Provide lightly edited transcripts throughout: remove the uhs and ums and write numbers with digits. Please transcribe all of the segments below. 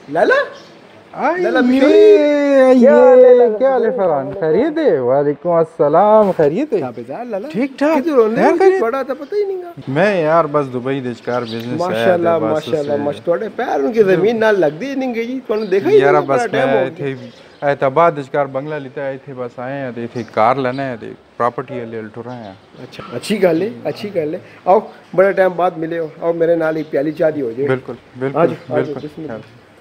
लाला लाला ये क्या हाल है फरहान? खैरियत है? वालेकुम अस्सलाम। खैरियत है? लाला ठीक ठाक। किधर होने पड़ा था पता ही नहीं। मैं यार बस दुबई देशकार बिजनेस माशाल्लाह माशाल्लाह माशाल्लाह पैर उनकी जमीन नाल लगदी नहीं गई तोने देखा ही यार नहीं। बस मैं थे एतबाद देशकार बंगला लेते आए थे, बस आए हैं थे कार लेना है थे प्रॉपर्टी ले टुरा है। अच्छा अच्छी गल है अच्छी गल है। आओ बड़े टाइम बाद मिले हो, आओ मेरे नाल एक प्याली चाय दी हो जाए। बिल्कुल बिल्कुल बिल्कुल।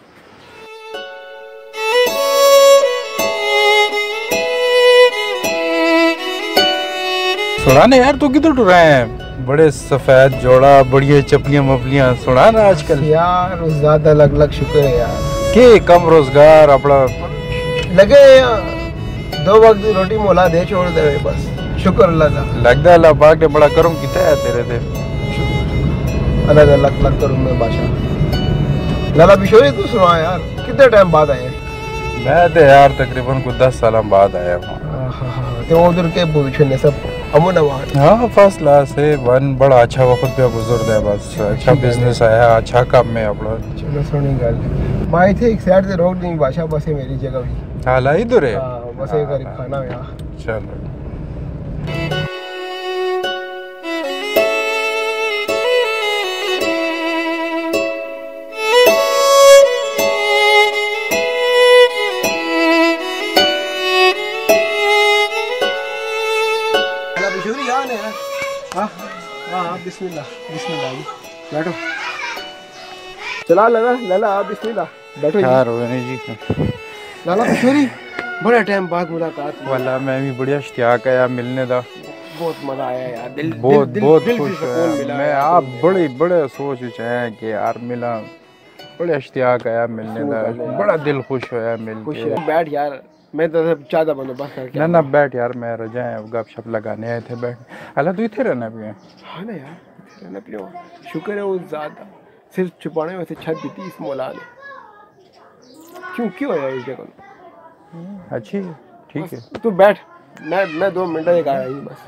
सुना ना यार तू किधर टुरा है? बड़े सफेद जोड़ा बढ़िया चपलियां मपलियां सुना ना आजकल यार ज्यादा लग लग शुक्र है यार के कम रोजगार अपना लगे दो वक्त की रोटी मोला दे छोड़ दे बस शुक्र अल्लाह का। लगता अल्लाह पाक ने बड़ा करम किया है तेरे ते। अलग अलग लग करूं मैं बादशाह। लाला बिशोरी तू सुना यार कितने टाइम बाद आए? मैं तो यार तकरीबन कुछ 10 साल बाद आया हूँ। तो उधर के भविष्य ने सब अमन अमान। हाँ फर्स्ट क्लास है वन बड़ा अच्छा वक्त पे गुजर है, बस अच्छा बिजनेस आया अच्छा काम में अपना। चलो सुनी गल माई थे एक साइड से रोक नहीं बादशाह बस है मेरी जगह भी। हाँ ला इधर है बस एक करीब खाना है यहाँ। चलो बिस्मिल्लाह बिस्मिल्लाह बैठो। चला लाला लाला आप बिस्मिल्लाह बैठो यार जी। लाला बिशोरी बड़ा टाइम बाद मुलाकात हुई। वाला मैं भी बढ़िया इश्तियाक है यार मिलने का। बहुत मजा आया यार दिल बहुत दिल, बहुत दिल खुश है मैं। आप बड़े बड़े सोच है कि यार मिला बड़े इश्तियाक है यार मिलने का। बड़ा दिल खुश होया मिल के। बैठ यार मैं तो चाय का बंदोबस्त करके ना बैठ यार मैं रजा है गपशप लगाने आए थे बैठ। अल्लाह तू इथे रहना भी है? हाँ ना यार रहना पियो शुक्र है वो ज़्यादा सिर्फ छुपाने में से छत दी थी इस मौला ने। क्यों क्यों है इस जगह? अच्छी ठीक है तू बैठ मैं 2 मिनट एक आ रही बस।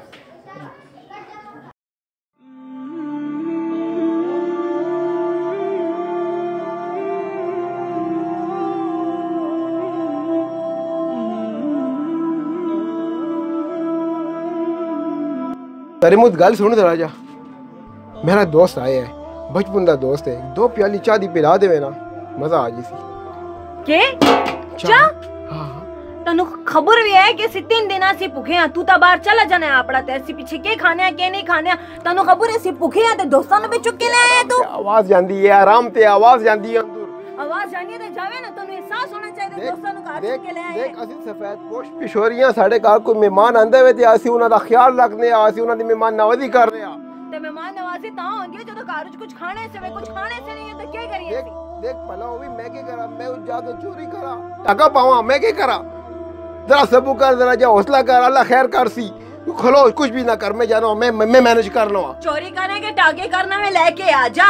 तरीमुद गल सुन जरा जा मेरा दोस्त आया है बचपन का दोस्त है 2 प्याली चाय दी पिला देवे ना मजा आ जी के चा तनु खबर भी है कि 3 दिन से भूखे हैं। तू ता बाहर चला जाना है आपड़ा तेसी पीछे के खाने हैं के नहीं खाने हैं। तनु खबर है सी भूखे हैं ते दोस्तां नु भी चुक के ले आया तू। आवाज जांदी है आराम ते आवाज जांदी है अंदर आवाज जानी ते जावे ना तनु एहसास होना चाहिए दोस्तां नु घर चुक के ले आए। देख असि सफेद पोश पिशोरियां साडे घर कोई मेहमान आंदे वे ते असि उना दा ख्याल रखने आ असि उना दी मेहमान नवाजी कर रहे आ। ते मेहमान नवाजी ता होंदी है जदों घर च कुछ खाने से वे कुछ खाने से नहीं है तो क्या करिए? देख भला वो भी मैं के करा मैं उस जाके चोरी करा टका पावा मैं के करा? जरा सबू कर जरा जा हौसला कर अल्लाह खैर कर सी तू खलो कुछ भी ना कर मैं जाना मैं मैनेज कर लूंगा। चोरी करने के टाके करना में लेके आ जा।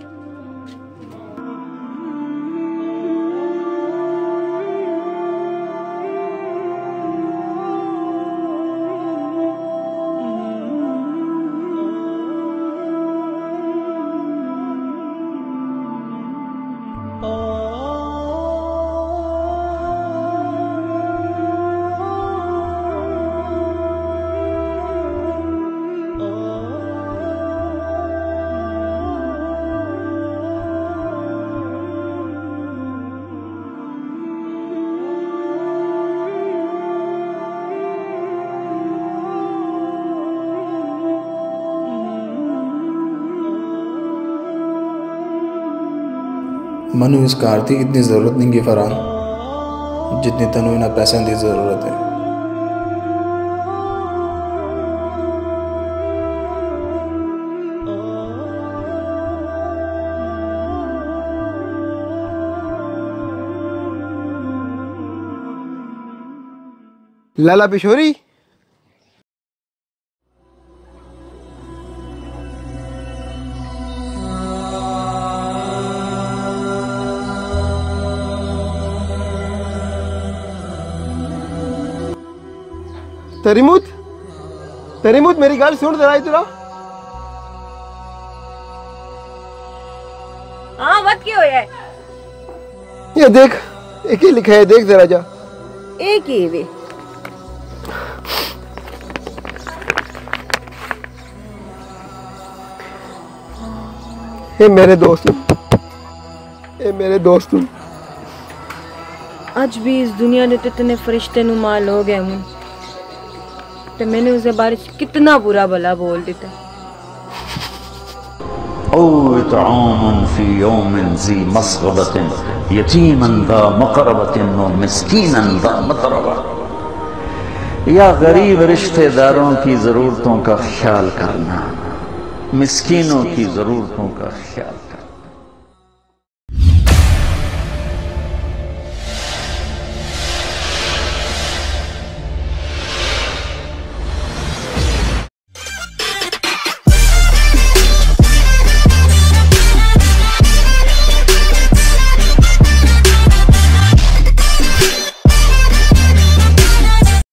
मनु इस कार की इतनी ज़रूरत नहीं है फरहान जितनी तनु इन्हें पैसों की ज़रूरत है। लाला बिशोरी तरीमुत तरीमुत मेरी गल सुन जरा इधर। हाँ वत की होया है ये देख, एक ही लिखा है, देख जरा जा। एक ही वे ये मेरे दोस्त, ये मेरे दोस्त। आज भी इस दुनिया ने इतने फरिश्ते नुमाल हो गए हूँ, तो मैंने उसे बारे कितना बुरा भला बोल दिया। औ इत्आमुन फी यौमिन ज़ी मस्ग़बतिन यतीमन ज़ा मक़रबतिन व मिस्कीनन ज़ा मतरबा। या गरीब रिश्तेदारों की ज़रूरतों का ख्याल करना, मिस्कीनों की ज़रूरतों का ख्याल